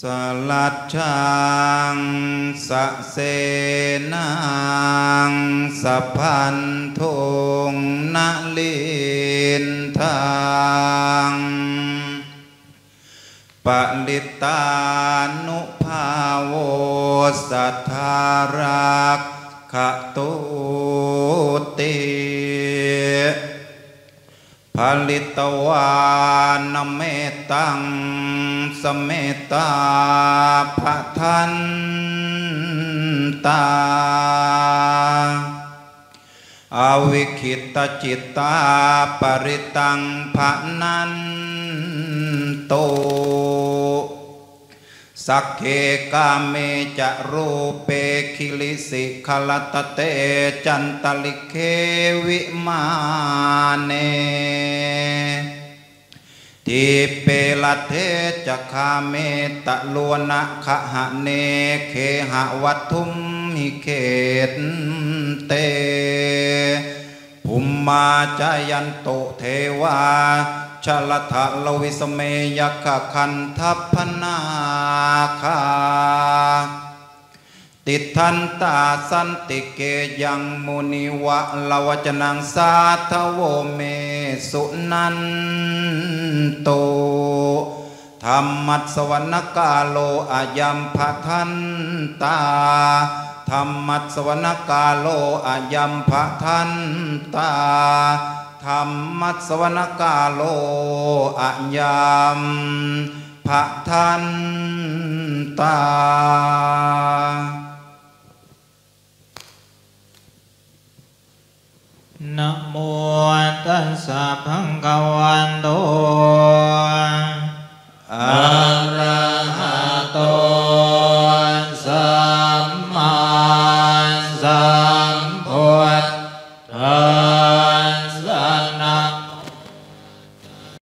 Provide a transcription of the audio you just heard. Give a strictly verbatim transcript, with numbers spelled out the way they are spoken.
สลัดช่างสะเสนังสัพพันธุงนาลินทางปลิตานุภาโวสัทธารักขตุติผลิตวานเมตังสเมตาภทันตาอวิคิตจิตตาปริตังภนันโตสักเคกาเมจะรูเปคิลิสิขลตเตจันตลิเควิมาเนทิเปลเทจะคาเมตะลวนะขะหะเนเคหะวัตถุมหิเขตเตภุมมาจายันโตเทวาชลทะลวิสเมยกะคันทัพพนาคาติทันตาสันติเกยังมุนิวะลวจนังสาทโวเมสุนันโตธรรมัสสวรรกาโลอายัมภทันตาธรรมัสสวรรกาโลอายัมภทันตาธรรมัสสวรรกาโลอายัมภทันตานะโมตัสสะภะคะวันโตอะระหะโต